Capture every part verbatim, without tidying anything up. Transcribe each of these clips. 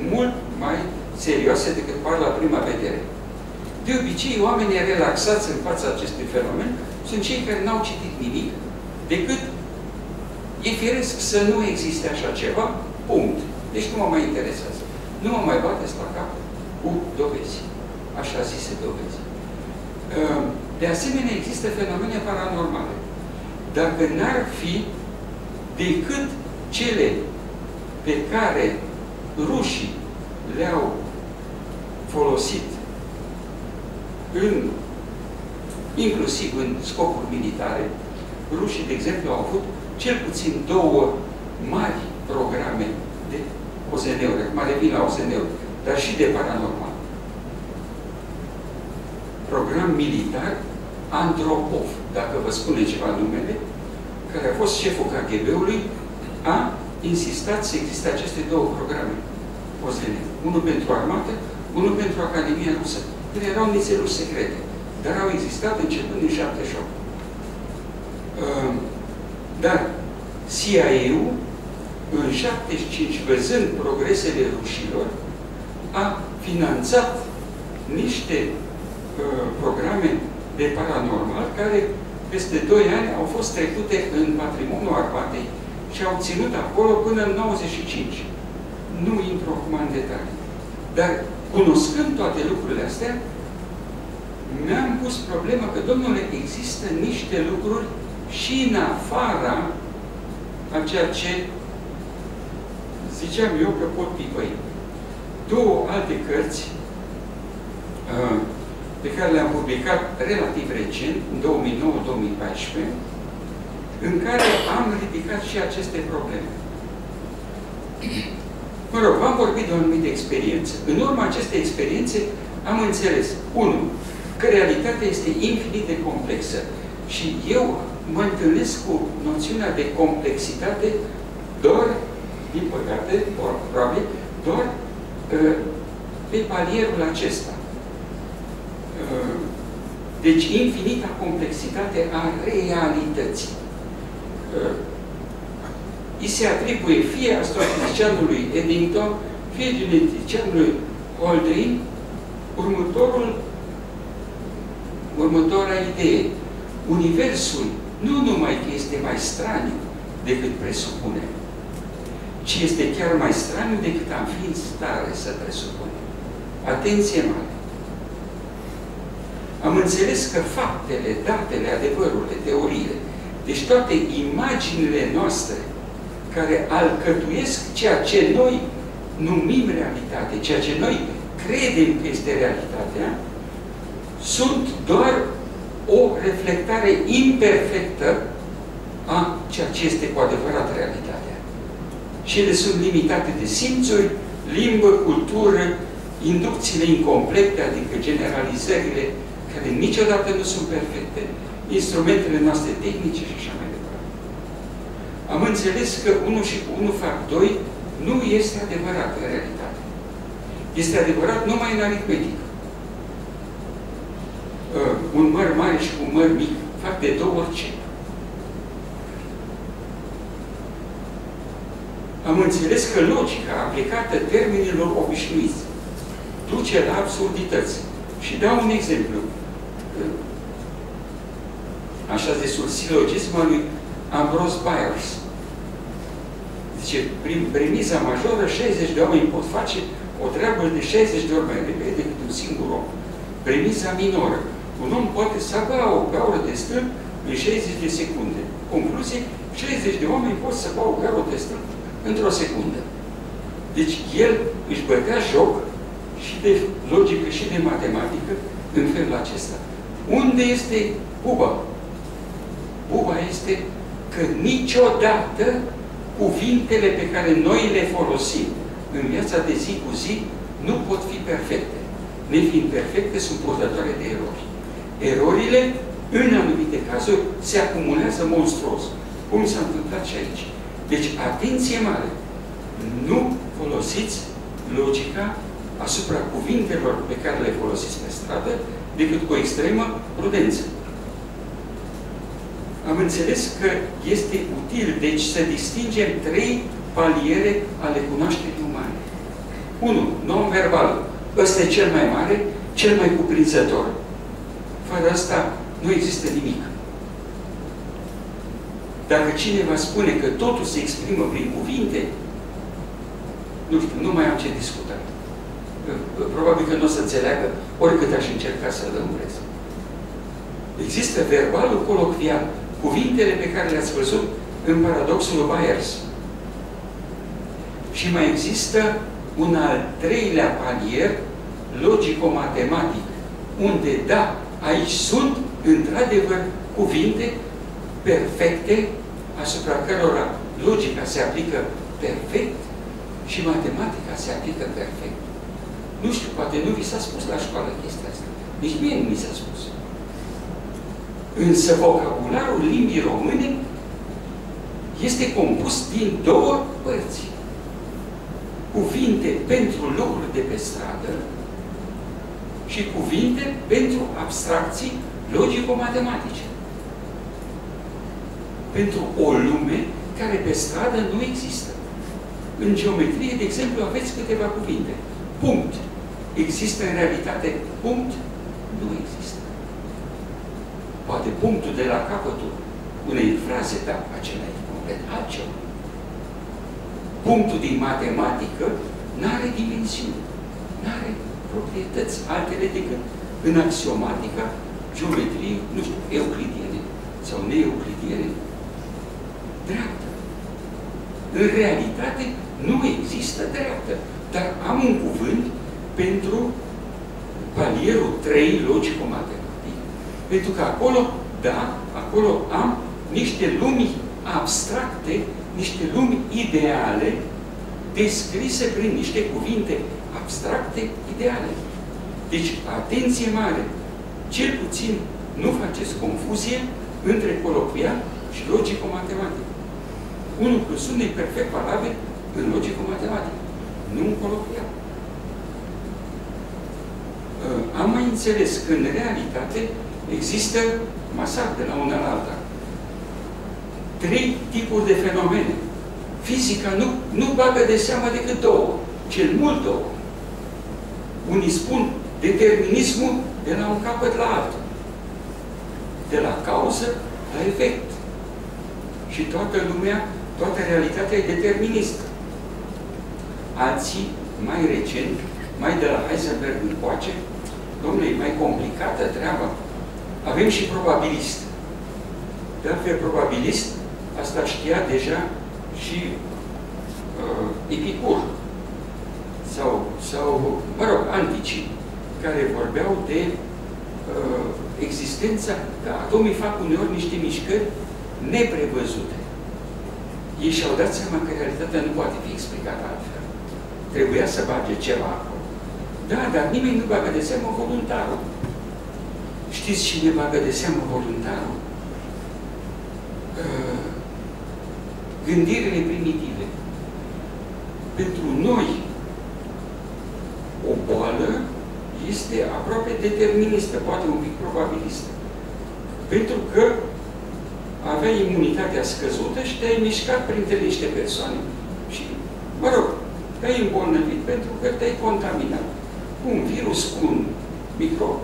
mult mai serioase decât par la prima vedere. De obicei, oamenii relaxați în fața acestui fenomen sunt cei care n-au citit nimic, decât e firesc să nu existe așa ceva, punct. Deci nu mă mai interesează. Nu mă mai bateți la cap cu dovezi. Așa zise dovezi. De asemenea, există fenomene paranormale. Dacă n-ar fi decât cele pe care rușii le-au folosit în, inclusiv în scopuri militare, rușii, de exemplu, au avut cel puțin două mari programe de O Z N-uri, acum revin la O Z N-uri, dar și de paranormal. Program militar Andropov, dacă vă spune ceva numele, care a fost șeful K G B-ului, a insistat să existe aceste două programe O Z N. Unul pentru armată, unul pentru Academia Rusă. Ele erau niște lucruri secrete, dar au existat începând în șaptezeci și opt. Dar C I A-ul, în șaptezeci și cinci, văzând progresele rușilor, a finanțat niște uh, programe de paranormal care, peste doi ani, au fost trecute în patrimoniul armatei și au ținut acolo până în nouăzeci și cinci. Nu intru acum în detalii. Dar, cunoscând toate lucrurile astea, mi-am pus problema că, domnule, există niște lucruri și în afara a ceea ce ziceam eu că pot pipăi. Două alte cărți uh, pe care le-am publicat relativ recent, în două mii nouă două mii paisprezece, în care am ridicat și aceste probleme. Mă rog, v-am vorbit de o anumită experiență. În urma acestei experiențe am înțeles, unu, că realitatea este infinit de complexă și eu mă întâlnesc cu noțiunea de complexitate doar, din păcate, probabil, doar uh, pe palierul acesta. Uh, deci, infinita complexitate a realității. Uh, îi se atribuie fie astrofizicianului Eddington, fie geneticianului Haldane, următorul, următoarea idee. Universul nu numai că este mai straniu decât presupunem, ci este chiar mai straniu decât am fi în stare să presupunem. Atenție mare! Am înțeles că faptele, datele, adevărurile, teoriile, deci toate imaginile noastre care alcătuiesc ceea ce noi numim realitate, ceea ce noi credem că este realitatea, sunt doar o reflectare imperfectă a ceea ce este cu adevărat realitatea. Și ele sunt limitate de simțuri, limbă, cultură, inducțiile incomplete, adică generalizările care niciodată nu sunt perfecte, instrumentele noastre tehnice și așa mai departe. Am înțeles că unu și cu unu fac doi nu este adevărat în realitate. Este adevărat numai în aritmetică. Uh, un măr mare și un măr mic fac de două ori ce. Am înțeles că logica aplicată termenilor obișnuiți duce la absurdități. Și dau un exemplu. Așa zisul silogismul lui Ambrose Bierce. Zice, prin premiza majoră, șaizeci de oameni pot face o treabă de șaizeci de ori mai repede decât un singur om. Premiza minoră. Un om poate să bea o gaură de stâlp în șaizeci de secunde. Concluzie, șaizeci de oameni pot să bea o gaură de stâlp într-o secundă. Deci el își bătea joc și de logică și de matematică în felul acesta. Unde este buba? Buba este că niciodată cuvintele pe care noi le folosim în viața de zi cu zi nu pot fi perfecte. Nefiind perfecte, sunt purtătoare de erori. Erorile, în anumite cazuri, se acumulează monstruos. Cum s-a întâmplat și aici. Deci, atenție mare! Nu folosiți logica asupra cuvintelor pe care le folosiți pe stradă, decât cu extremă prudență. Am înțeles că este util, deci, să distingem trei paliere ale cunoașterii umane. unu. Non-verbal. Ăsta e cel mai mare, cel mai cuprinzător. Fără asta nu există nimic. Dacă cineva spune că totul se exprimă prin cuvinte, nu știu, nu mai am ce discuta. Probabil că nu o să înțeleagă oricât aș încerca să lămuresc. Există verbalul colocvial, cuvintele pe care le-ați văzut în paradoxul lui Byers. Și mai există un al treilea palier logico-matematic, unde, da, aici sunt, într-adevăr, cuvinte perfecte, asupra cărora logica se aplică perfect și matematica se aplică perfect. Nu știu, poate nu vi s-a spus la școală chestia asta. Nici mie nu mi s-a spus. Însă vocabularul limbii române este compus din două părți. Cuvinte pentru lucruri de pe stradă și cuvinte pentru abstracții logico-matematice. Pentru o lume care pe stradă nu există. În geometrie, de exemplu, aveți câteva cuvinte. Punct. Există în realitate punct? Nu există. Poate punctul de la capătul unei fraze, dar acela e complet altceva. Punctul din matematică n-are dimensiuni, n-are proprietăți altele decât în axiomatica geometriei, nu știu, euclidiene sau neeuclidiene, dreaptă. În realitate nu există dreaptă, dar am un cuvânt pentru palierul trei logico-matematic. Pentru că acolo, da, acolo am niște lumi abstracte, niște lumi ideale, descrise prin niște cuvinte abstracte, ideale. Deci, atenție mare! Cel puțin nu faceți confuzie între colocvial și logico-matematic. Unul plus unu e perfect valabil în logico-matematic, nu în colocvial. Am mai înțeles că în realitate există masar de la una la alta. Trei tipuri de fenomene. Fizica nu, nu bagă de seamă decât două, cel mult două. Unii spun determinismul de la un capăt la altul. De la cauză la efect. Și toată lumea, toată realitatea e deterministă. Alții, mai recent, mai de la Heisenberg încoace, domnule, e mai complicată treaba. Avem și probabilist. De altfel, probabilist, asta știa deja și uh, Epicur. Sau, sau, mă rog, anticii, care vorbeau de uh, existența, că atomii fac uneori niște mișcări neprevăzute. Ei și-au dat seama că realitatea nu poate fi explicată altfel. Trebuia să bage ceva acolo. Da, dar nimeni nu bagă de seamă voluntarul. Știți cine bagă de seamă voluntarul? Uh, gândirile primitive. Pentru noi, o boală este aproape deterministă, poate un pic probabilistă. Pentru că avea imunitatea scăzută și te-ai mișcat printre niște persoane. Și, mă rog, te-ai îmbolnăvit pentru că te-ai contaminat cu un virus, cu un microb.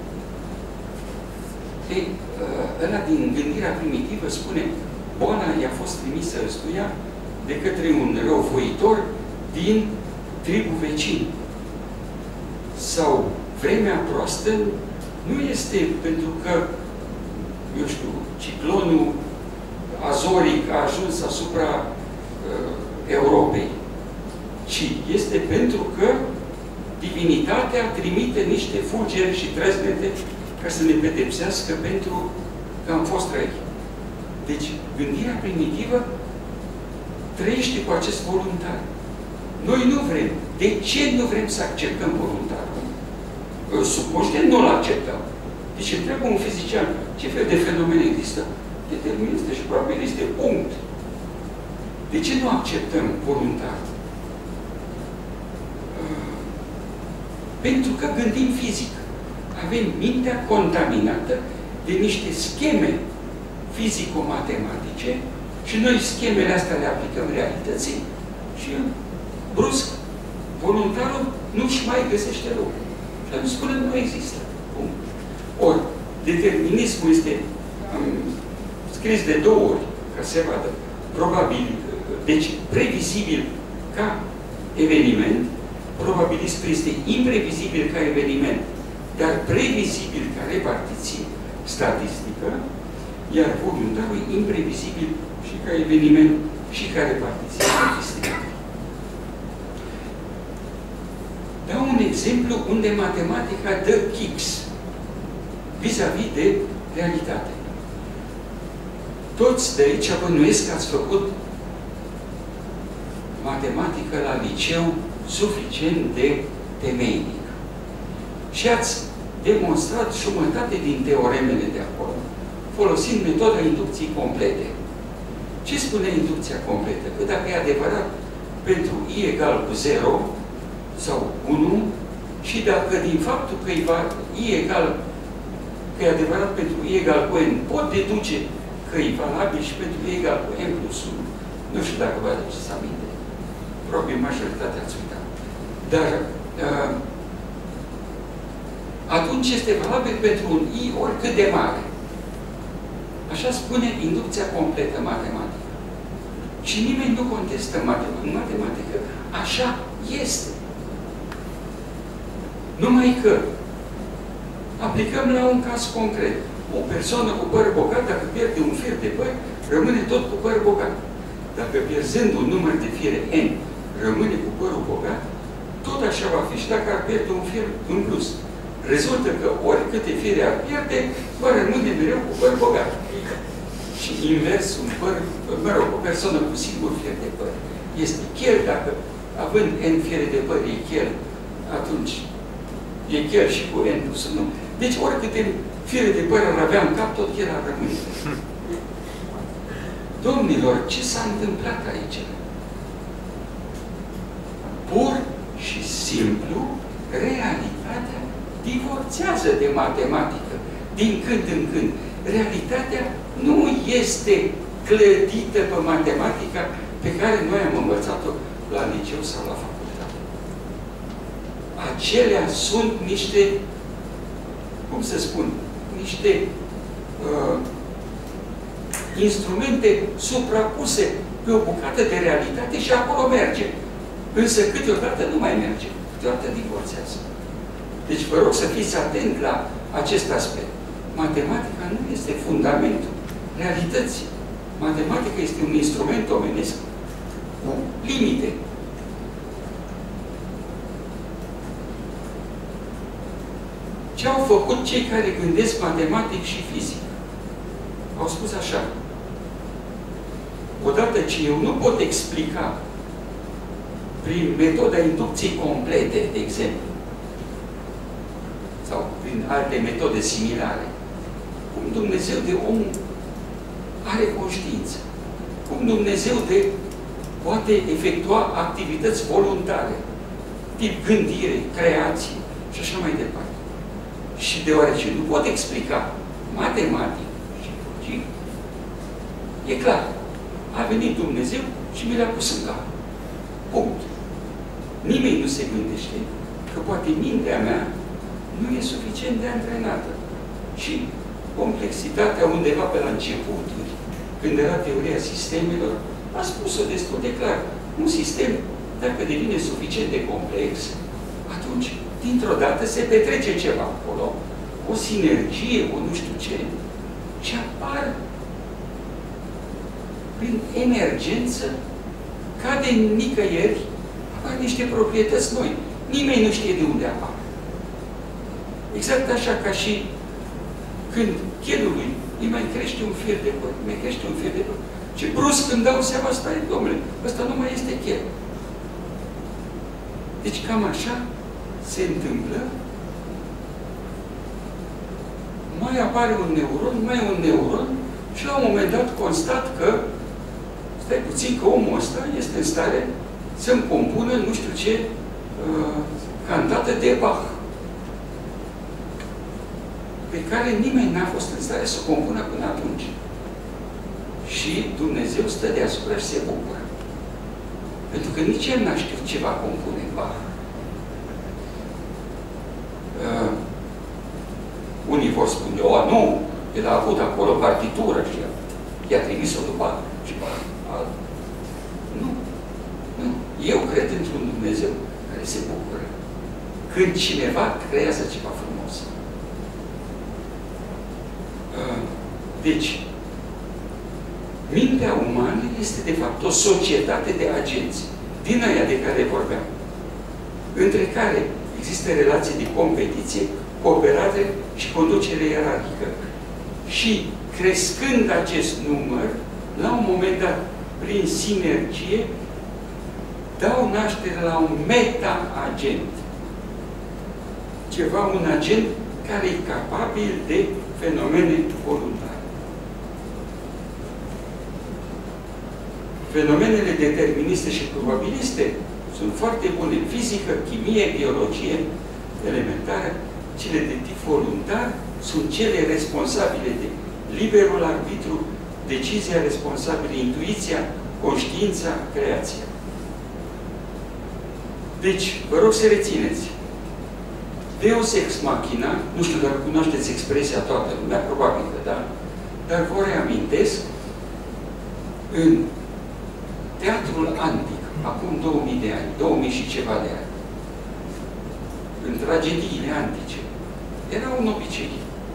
Ei, ăla din gândirea primitivă spune, boala i-a fost trimisă ăstuia de către un răuvoitor din tribul vecin. Sau vremea proastă nu este pentru că, eu știu, ciclonul azoric a ajuns asupra uh, Europei, ci este pentru că divinitatea trimite niște fulgere și trăznete ca să ne pedepsească pentru că am fost răi. Deci, gândirea primitivă trăiește cu acest voluntar. Noi nu vrem. De ce nu vrem să acceptăm voluntarul? Subconștient nu-l acceptăm. Deci întreabă un fizician ce fel de fenomene există? Deterministe și probabiliste. Punct. De ce nu acceptăm voluntarul? Pentru că gândim fizic. Avem mintea contaminată de niște scheme fizico-matematice și noi schemele astea le aplicăm realității și brusc voluntarul nu-și mai găsește loc. Și atunci spunem, nu există. Bun. Ori, determinismul este am scris de două ori, ca să se vadă, probabil, deci previzibil ca eveniment, probabilismul este imprevizibil ca eveniment, dar previzibil ca repartiție statistică, iar voluntarul e imprevizibil și ca eveniment și ca repartiție statistică. Dau un exemplu unde matematica dă kicks vis-a-vis de realitate. Toți de aici bănuiesc că ați făcut matematică la liceu suficient de temeinic. Și ați demonstrat jumătate din teoremele de acolo, folosind metoda inducției complete. Ce spune inducția completă? Că dacă e adevărat pentru i egal cu zero sau unu și dacă din faptul că i egal, că e adevărat pentru i egal cu n, pot deduce că e valabil și pentru i egal cu n plus unu. Nu știu dacă vă aduceți aminte. Probabil majoritatea ați uitat. Dar uh, atunci este valabil pentru un i oricât de mare. Așa spune inducția completă matematică. Și nimeni nu contestă matematică. Matematică așa este. Numai că aplicăm la un caz concret. O persoană cu păr bogat, dacă pierde un fir de păr, rămâne tot cu păr bogat. Dacă pierzând un număr de fire n, rămâne cu părul bogat, tot așa va fi și dacă ar pierde un fir în plus. Rezultă că oricâte fire ar pierde, va rămâne mereu cu păr bogat. Și invers, un păr, mă rog, o persoană cu singur fir de păr este chel, dacă având n fire de păr e chel, atunci e chel și cu n plus unu. Deci oricâte fire de păr ar avea în cap, tot chel ar rămâne. Domnilor, ce s-a întâmplat aici? Pur și simplu, realitatea divorțează de matematică din când în când. Realitatea nu este clădită pe matematica pe care noi am învățat-o la liceu sau la facultate. Acelea sunt niște, cum să spun, niște uh, instrumente suprapuse pe o bucată de realitate și acolo merge. Însă câteodată nu mai merge. Câteodată divorțează. Deci vă rog să fiți atent la acest aspect. Matematica nu este fundamentul realității. Matematica este un instrument omenesc cu limite. Ce au făcut cei care gândesc matematic și fizic? Au spus așa. Odată ce eu nu pot explica prin metoda inducției complete, de exemplu, sau prin alte metode similare, cum Dumnezeu de om are conștiință, cum Dumnezeu de poate efectua activități voluntare, tip gândire, creație și așa mai departe. Și deoarece nu pot explica matematic și logic, e clar, a venit Dumnezeu și mi l-a pus în cap. Punct. Nimeni nu se gândește că poate mintea mea nu e suficient de antrenată. Și complexitatea undeva pe la începuturi, când era teoria sistemelor, a spus-o destul de clar. Un sistem, dacă devine suficient de complex, atunci, dintr-o dată, se petrece ceva acolo, o sinergie, o nu știu ce, și apar prin emergență, ca de nicăieri, apar niște proprietăți noi. Nimeni nu știe de unde apar. Exact așa ca și când chelului îi mai crește un fir de păr, mai crește un fir de păr. Și brusc îmi dau seama, stai, domnule, ăsta nu mai este chel. Deci cam așa se întâmplă. Mai apare un neuron, mai un neuron și la un moment dat constat că, stai puțin, că omul ăsta este în stare să-mi compună nu știu ce uh, cantată de Bach, pe care nimeni n-a fost în stare să o compună până atunci. Și Dumnezeu stă deasupra și se bucură. Pentru că nici el n-a știut ce va compune Bach. unii vor spune, o, nu, el a avut acolo partitură și i-a trimis-o după și alt. Nu. Nu. Eu cred într-un Dumnezeu care se bucură când cineva creează ceva frumos. Deci, mintea umană este, de fapt, o societate de agenți, din aia de care vorbeam, între care există relații de competiție, cooperare și conducere ierarhică. Și, crescând acest număr, la un moment dat, prin sinergie, dau naștere la un meta-agent. Ceva, un agent care e capabil de fenomene voluntare. Fenomenele deterministe și probabiliste sunt foarte bune în fizică, chimie, biologie elementară. Cele de tip voluntar sunt cele responsabile de liberul arbitru, decizia responsabilă, intuiția, conștiința, creația. Deci, vă rog să rețineți. Deus ex machina, nu știu dacă cunoașteți expresia toată lumea, probabil că da, dar vă reamintesc, în teatrul antic, acum două mii de ani, două mii și ceva de ani, în tragediile antice, era un obicei.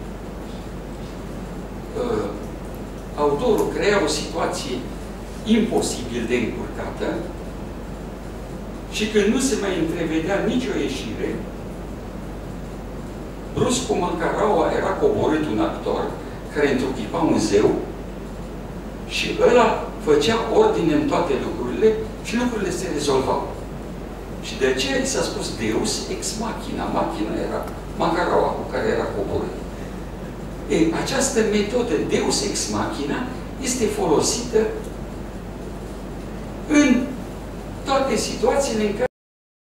Uh, autorul crea o situație imposibil de încurcată și când nu se mai întrevedea nicio ieșire, brusc cu Macaraua era coborât un actor care întruchipa un zeu și ăla făcea ordine în toate lucrurile și lucrurile se rezolvau. Și de aceea i s-a spus Deus ex machina. Machina era Macaraua cu care era coborât. E, această metodă Deus ex machina este folosită în toate situațiile în care